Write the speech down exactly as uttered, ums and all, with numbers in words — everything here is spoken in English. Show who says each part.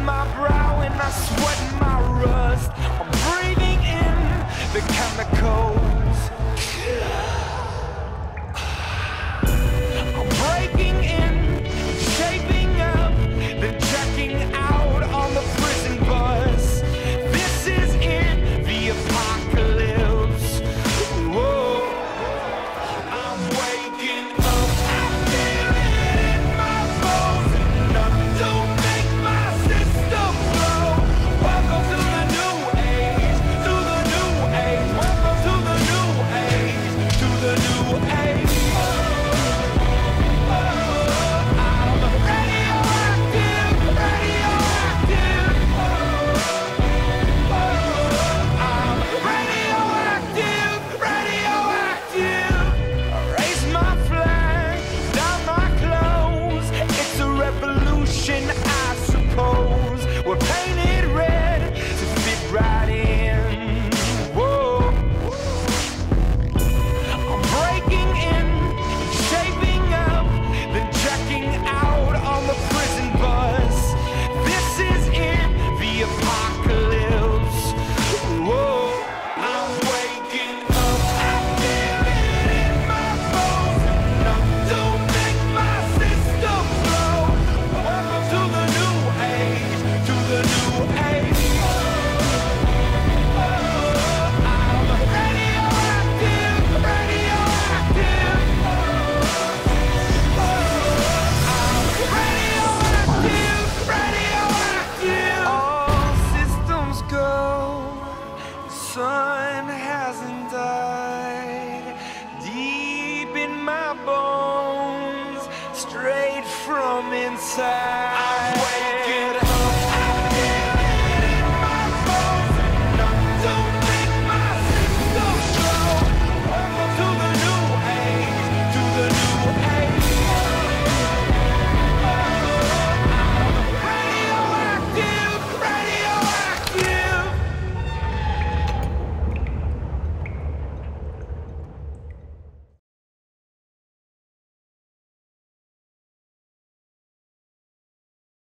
Speaker 1: my brow and I sweat my rust. I'm breathing in the chemicals. I'm breaking in, shaping up, then checking out on the prison bus. This is it, the apocalypse. Whoa. I'm waking up, I feel it in my bones, enough to make my system blow. Welcome to the new age, to the new age. Welcome to the new age, to the new age. I'm radioactive, radioactive. I'm radioactive, radioactive. I raise my flag, down my clothes. It's a revolution, I suppose. We're painted red to fit right in. Whoa. I'm breaking in, shaping up, then checking out on the prison bus. This is it, the apocalypse. Whoa. I'm waking up, I feel it in my bones, enough to make my system blow. Welcome to the new age, to the new age. I'm radioactive, radioactive. I'm radioactive, radioactive. All systems go. The sun hasn't died. Deep in my bones, straight from inside.